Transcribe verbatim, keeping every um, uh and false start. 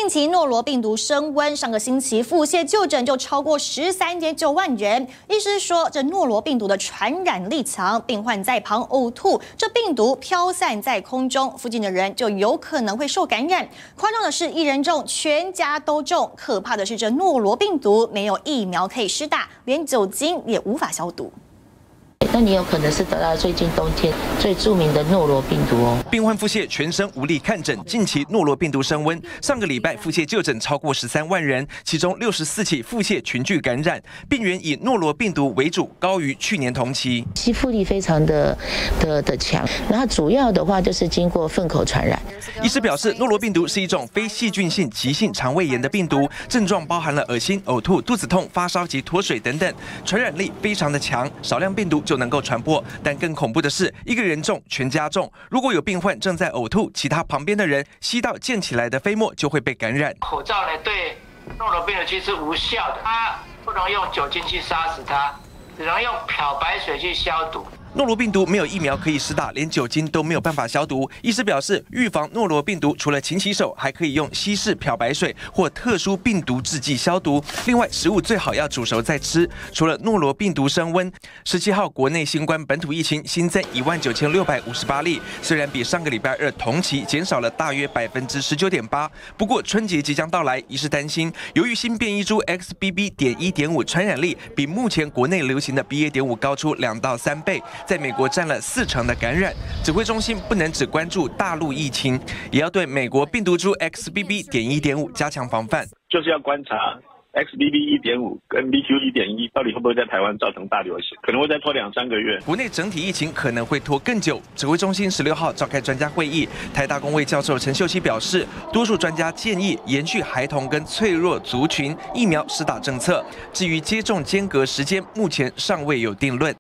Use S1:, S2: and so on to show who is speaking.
S1: 近期诺罗病毒升温，上个星期腹泻就诊就超过十三点九万人。医师说，这诺罗病毒的传染力强，病患在旁呕吐，这病毒飘散在空中，附近的人就有可能会受感染。夸张的是，一人中，全家都中。可怕的是，这诺罗病毒没有疫苗可以施打，连酒精也无法消毒。
S2: 那你有可能是得到最近冬天最著名的诺罗病毒哦。
S3: 病患腹泻，全身无力看诊。近期诺罗病毒升温，上个礼拜腹泻就诊超过十三万人，其中六十四起腹泻群聚感染，病源以诺罗病毒为主，高于去年同期。
S2: 吸附力非常的的的强，然后主要的话就是经过粪口传染。
S3: 医师表示，诺罗病毒是一种非细菌性急性肠胃炎的病毒，症状包含了恶心、呕吐、肚子痛、发烧及脱水等等，传染力非常的强，少量病毒就能够传播，但更恐怖的是，一个人中，全家中。如果有病患正在呕吐，其他旁边的人吸到溅起来的飞沫，就会被感染。
S4: 口罩呢，对诺罗病毒其实无效的，它不能用酒精去杀死它，只能用漂白水去消毒。
S3: 诺罗病毒没有疫苗可以施打，连酒精都没有办法消毒。医师表示，预防诺罗病毒除了勤洗手，还可以用稀释漂白水或特殊病毒制剂消毒。另外，食物最好要煮熟再吃。除了诺罗病毒升温，十七号国内新冠本土疫情新增一万九千六百五十八例，虽然比上个礼拜二同期减少了大约百分之十九点八，不过春节即将到来，医师担心，由于新变异株 X B B. 点一点五传染力比目前国内流行的 B A. 点五高出两到三倍。 在美国占了四成的感染，指挥中心不能只关注大陆疫情，也要对美国病毒株 X B B. 点一点五加强防范，
S5: 就是要观察 X B B. 一点五跟 B Q. 一点一到底会不会在台湾造成大流行，可能会再拖两三个月。
S3: 国内整体疫情可能会拖更久。指挥中心十六号召开专家会议，台大公卫教授陈秀熙表示，多数专家建议延续孩童跟脆弱族群疫苗施打政策，至于接种间隔时间，目前尚未有定论。